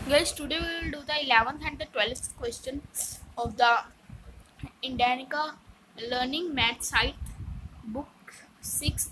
Guys, today we will do the 11th and the 12th question of the Indianica Learning Math Site book 6th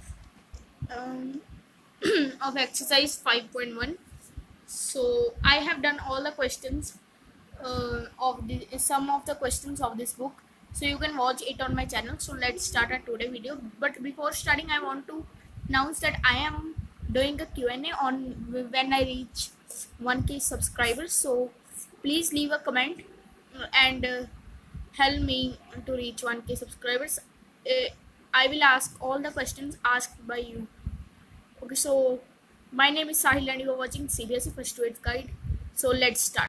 of exercise 5.1. So I have done all the questions of the some of the questions of this book, so you can watch it on my channel. So let's start our today video. But before starting, I want to announce that I am doing a Q&A on when I reach 1k subscribers. So please leave a comment and help me to reach 1k subscribers. I will ask all the questions asked by you. Okay, so my name is Sahil and you are watching CBSE First to 8th Guide. So let's start.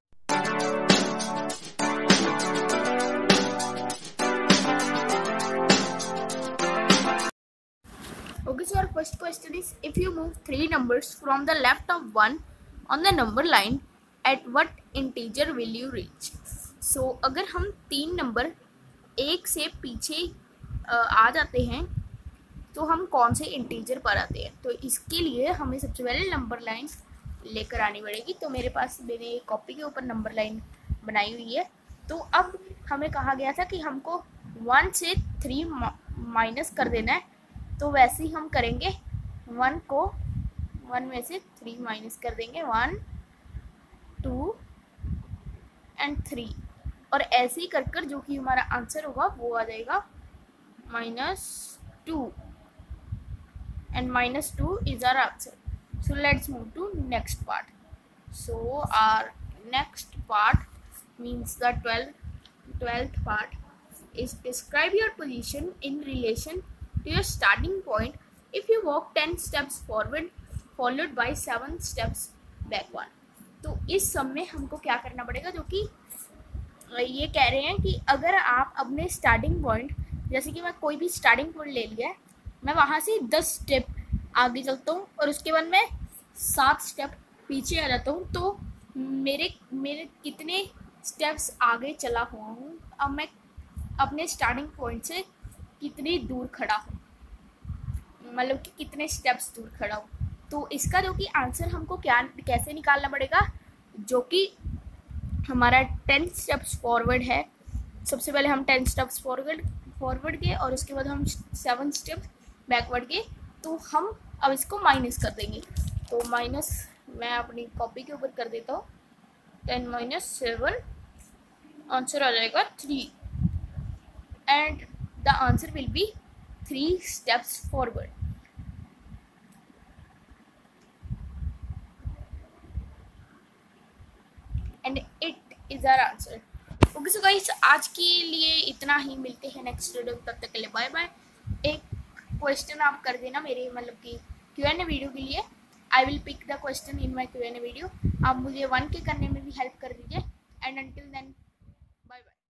Okay, so our first question is, if you move three numbers from the left of 1 on the number line, at what integer will you reach? So अगर हम तीन number एक से पीछे आ जाते हैं तो हम कौन से इंटीजर पर आते हैं? तो इसके लिए हमें सबसे पहले नंबर लाइन लेकर आनी पड़ेगी। तो मेरे पास मैंने कॉपी के ऊपर नंबर लाइन बनाई हुई है। तो अब हमें कहा गया था कि हमको 1 से 3 माइनस कर देना है, तो वैसे ही हम करेंगे। 1 को 1 में से 3 माइनस कर देंगे, 1 2 एंड 3, और ऐसे ही कर जो कि हमारा आंसर होगा वो आ जाएगा -2 and -2 is our answer. So let's move to next part. So our next part means the 12th part is describe your position in relation to your starting point if you walk 10 steps forward followed by 7 steps backward. तो इस सब में हमको क्या करना पड़ेगा, जो कि ये कह रहे हैं कि अगर आप अपने स्टार्टिंग पॉइंट, जैसे कि मैं कोई भी स्टार्टिंग पॉइंट ले लिया है, मैं वहाँ से 10 स्टेप आगे चलता हूँ और उसके बाद मैं 7 स्टेप पीछे आ जाता हूँ, तो मेरे कितने स्टेप्स आगे चला हुआ हूँ, अब मैं अपने स्टार्टिंग पॉइंट से कितनी दूर खड़ा हूँ, मतलब कि कितने स्टेप्स दूर खड़ा हूँ। तो इसका जो कि आंसर हमको कैसे निकालना पड़ेगा, जो कि हमारा 10 स्टेप्स फॉरवर्ड है। सबसे पहले हम 10 स्टेप्स फॉरवर्ड गए और उसके बाद हम 7 स्टेप्स बैकवर्ड गए, तो हम अब इसको माइनस कर देंगे। तो माइनस मैं अपनी कॉपी के ऊपर कर देता हूँ, 10 - 7, आंसर आ जाएगा 3 and the answer will be 3 steps forward. And it is our answer. Okay so guys, आज के लिए इतना ही, मिलते हैं नेक्स्ट वीडियो, तब तक के लिए बाय बाय। एक क्वेश्चन आप कर देना मेरे मतलब कि Q&A वीडियो के लिए। I will pick the question in my Q&A video. आप मुझे 1K करने में भी हेल्प कर दीजिए एंड अंटिल देन